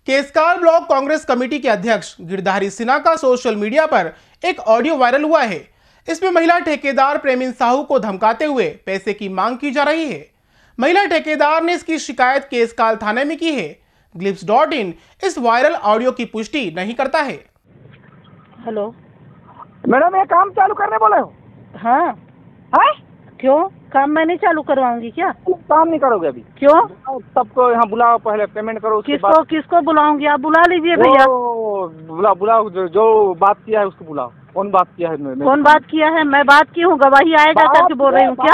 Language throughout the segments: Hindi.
केसकाल ब्लॉक कांग्रेस कमेटी के अध्यक्ष गिरधारी सिन्हा का सोशल मीडिया पर एक ऑडियो वायरल हुआ है। इसमें महिला ठेकेदार प्रेमिन साहू को धमकाते हुए पैसे की मांग की जा रही है। महिला ठेकेदार ने इसकी शिकायत केसकाल थाने में की है। Glimpse.in इस वायरल ऑडियो की पुष्टि नहीं करता है। हेलो मैडम, ये काम चालू करने बोले हो? हाँ है? क्यों? काम मैं नहीं चालू करवाऊंगी क्या? काम नहीं करोगे अभी? क्यों? सबको यहाँ बुलाओ, पहले पेमेंट करो, उसके किसको किसको बुलाऊंगी? आप बुला लीजिए भैया। बुलाओ जो बात किया है उसको बुलाओ। कौन बात किया है? कौन बात किया है? मैं बात की हूँ, गवाही आएगा करके बोल रही हूँ क्या?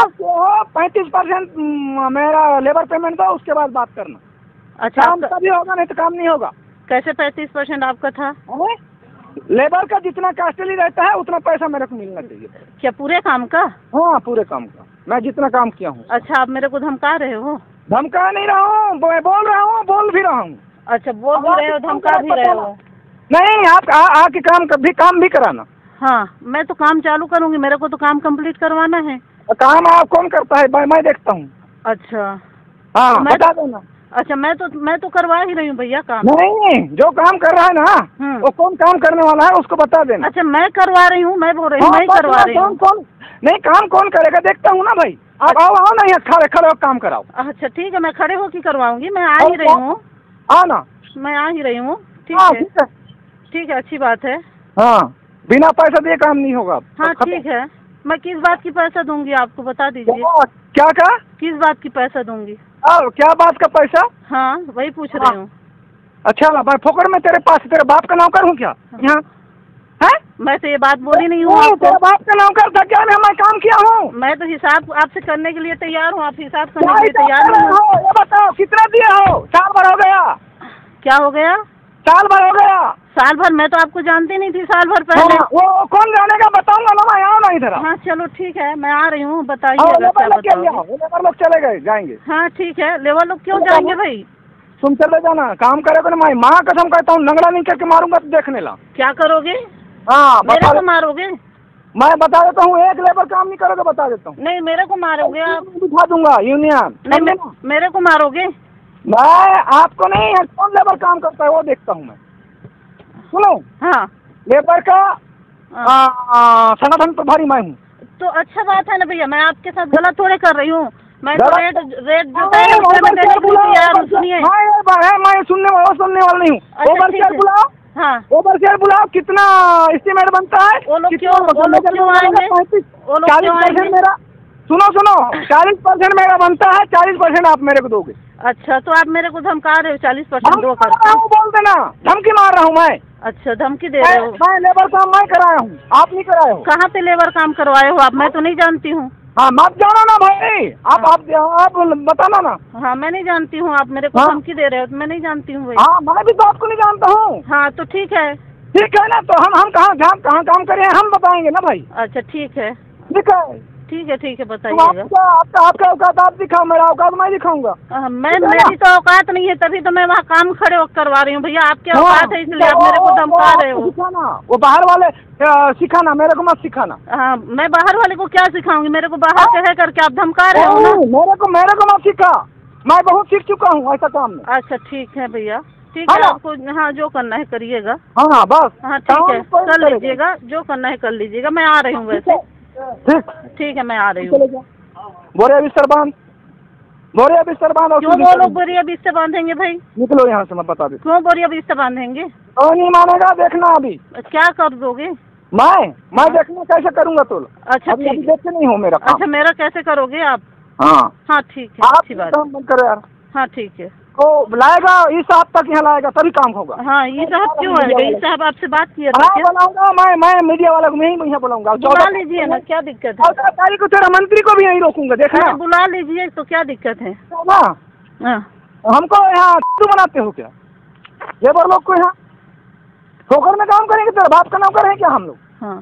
35% मेरा लेबर पेमेंट दो, उसके बाद बात करना। अच्छा, काम तभी होगा, नहीं तो काम नहीं होगा। कैसे 35% आपका था? लेबर का जितना कास्टली रहता है उतना पैसा मेरे को मिलना चाहिए। क्या पूरे काम का? हाँ, पूरे काम का। मैं जितना काम किया हूँ। अच्छा, आप मेरे को धमका रहे हो? धमका नहीं रहा हूँ, बोल रहा हूँ, बोल भी रहा हूँ। अच्छा, बोल भी रहे हो, धमका भी रहे हो? नहीं, आप आके काम भी कराना। हाँ, मैं तो काम चालू करूंगी, मेरे को तो काम कंप्लीट करवाना है। काम आप कौन करता है? मैं देखता हूँ। अच्छा हाँ, बता देना। अच्छा, मैं तो करवा ही रही हूँ भैया काम। नहीं, जो काम कर रहा है ना वो कौन काम करने वाला है उसको बता देना। अच्छा, मैं करवा रही हूँ, मैं बोल रही हूँ मैं करवा रही हूँ। नहीं, काम कौन करेगा देखता हूँ ना भाई। आप आओ ना, यहाँ खड़े हो काम कराओ। अच्छा ठीक है, मैं खड़े होकर करवाऊंगी। मैं आ ही रही हूँ। आना, मैं आ ही रही हूँ। ठीक है, अच्छी बात है। हाँ, बिना पैसा दिए काम नहीं होगा। हाँ ठीक है। मैं किस बात की पैसा दूंगी आपको बता दीजिए। क्या किस बात की पैसा दूंगी? क्या बात का पैसा? हाँ, वही पूछ रही हूँ। अच्छा, मैं फोकट में तेरे पास तेरे बाप का नौकर हूँ क्या? यहाँ है? मैं तो ये बात बोली नहीं हूँ। तेरे बाप का नौकर था क्या? मैं काम किया हूँ। मैं तो हिसाब आपसे करने के लिए तैयार हूँ। आप हिसाब करने के लिए तैयार हो? ये बताओ कितना दिए हो? साल भर हो गया। क्या हो गया? साल भर हो गया। साल भर? मैं तो आपको जानती नहीं थी साल भर पहले। वो कौन जानेगा? बताऊंगा ना, मैं आओ ना इधर। हाँ चलो ठीक है, मैं आ रही हूँ, बताइए। लेबर लोग चले गए जाएंगे। हाँ ठीक है, लेबर लोग क्यों जाएंगे भाई? तुम चले जाना, काम करोगे ना। मैं माँ कसम कहता हूँ, नंगड़ा नहीं करके मारूंगा तो देखने ला। क्या करोगे? हाँ, मेरे को मारोगे? मैं बता देता हूँ, एक लेबर काम नहीं करोगे बता देता हूँ। नहीं, मेरे को मारोगे आप? दिखा दूंगा यूनियन। नहीं, मेरे को मारोगे? मैं आपको नहीं, कौन लेबर काम करता है वो देखता हूँ मैं। सुनो, हाँ, लेबर का संगठन प्रभारी मैं हूँ। तो अच्छा बात है ना भैया, मैं आपके साथ गलत थोड़े कर रही हूँ। मैं तो रेट जो सुनिए, मैं सुनने वाला नहीं हूँ। ओवरसेयर बुलाओ। हाँ, ओवरसेयर बुलाओ। कितना एस्टीमेट बनता है? वो लोग क्यों आएंगे? 40% मेरा। सुनो 40% मेरा बनता है, 40% आप मेरे को दोगे। अच्छा, तो आप मेरे को धमका रहे हो 40% दो कर? बोल देना, धमकी मार रहा हूँ मैं। अच्छा, धमकी दे रहे हो? मैं लेबर काम मैं कराया हूँ, आप नहीं कराए हो। कहाँ पे लेबर काम करवाए हो आप? मैं तो नहीं जानती हूँ। हाँ, मत जाना ना भाई। आप बताना ना। हाँ, मैं नहीं जानती हूँ। आप मेरे को धमकी दे रहे हो? मैं नहीं जानती हूँ भाई। हाँ, मैं भी तो आपको नहीं जानता हूँ। हाँ, तो ठीक है ना, तो हम कहाँ काम करें हम बताएंगे ना भाई। अच्छा ठीक है, बताइएगा। आपका औकात आप दिखाओ, मेरा औकात मैं दिखाऊंगा। मेरी तो औकात नहीं है, तभी तो मैं वहाँ काम खड़े होकर करवा रही हूँ भैया। आपके औकात है इसलिए आप मेरे को धमका रहे हो। वो बाहर वाले सिखाना, मेरे को मत सिखाना। हाँ, मैं बाहर वाले को क्या सिखाऊंगी? मेरे को बाहर कह करके आप धमका रहे हो ना। मेरे को मत सिखा, मैं बहुत सीख चुका हूँ ऐसा काम में। अच्छा ठीक है भैया, ठीक है। आपको हाँ जो करना है करिएगा। हाँ बस। हाँ ठीक है, कर लीजिएगा, जो करना है कर लीजिएगा। मैं आ रही हूँ वैसे। ठीक है, मैं आ रही हूँ। बोरिया बिस्तर बांध। क्यों वो लोग बोरिया बिस्तर बांधेंगे भाई? निकलो यहाँ से, मैं बता देता। क्यों बोरिया बिस्तर बांधेंगे? नहीं मानेगा, देखना अभी। क्या कर दोगे? मैं देखना कैसे करूँगा तो। अच्छा ठीक है, देखते नहीं हो मेरा। अच्छा, मेरा कैसे करोगे आप? हाँ ठीक है, अच्छी बात। बंद करो यार। हाँ ठीक है, तो लाएगा इस साहब तक यहाँ लाएगा तभी काम होगा। हाँ, ये साहब क्यों आएगा? ये साहब आपसे बात किया था क्या? बुलाऊंगा मैं मीडिया वाला को नहीं यहाँ बुलाऊंगा। बुला लीजिए ना, क्या दिक्कत है? 14 तारीख को तेरा मंत्री को भी यहीं रोकूंगा, देखना। बुला लीजिए, तो क्या दिक्कत है? हमको यहाँ बनाते हो क्या? लेबर लोग को यहाँ ठोकर में काम करेंगे? तेरा बाप का नौकर है क्या हम लोग? हाँ,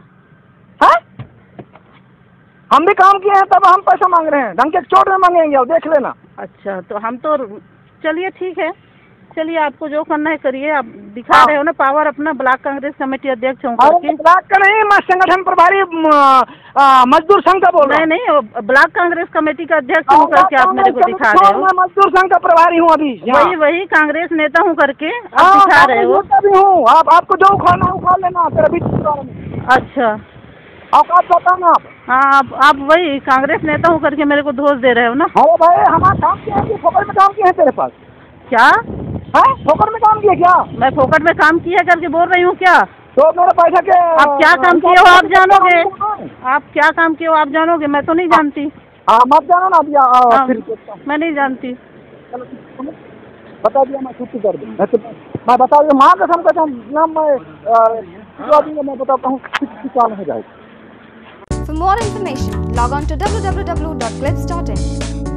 हम भी काम किए हैं तब हम पैसा मांग रहे हैं। ढंग के चोट में मांगेंगे और देख लेना। अच्छा, तो हम तो चलिए ठीक है। चलिए आपको जो करना है करिए, आप दिखा रहे हो ना पावर अपना। ब्लॉक कांग्रेस कमेटी अध्यक्ष हूँ अरे ब्लॉक का नहीं, मैं संगठन प्रभारी मजदूर संघ का बोल रहा हूँ। नहीं ब्लॉक कांग्रेस कमेटी का अध्यक्ष हूँ करके आप मेरे को दिखा रहे हो। मैं मजदूर संघ का प्रभारी हूँ अभी। वही कांग्रेस नेता हूँ करके आप दिखा रहे हो। हूँ आपको जो उखाड़ना है उखाड़ लेना फिर अभी। अच्छा आप बताना आप। हाँ आप वही कांग्रेस नेता हूँ करके मेरे को दोष दे रहे हो ना। अरे भाई हमारा काम किया है, फोकट में काम किया है तेरे पास क्या है? फोकट में काम किया क्या? मैं फोकट में काम किया करके बोल रही हूँ क्या? तो मेरे पैसा के आप क्या काम किए हो आप जानोगे। आप क्या काम किए हो आप जानोगे, मैं तो नहीं जानती। हाँ मत जानो ना अभी। फिर मैं नहीं जानती। बता दिया मैं छुट्टी कर दूँ। मैं बता दिया माँ कसम कसम नाम मैं बताता हूँ चालू हो जाएगा। For more information, log on to www.clips.in.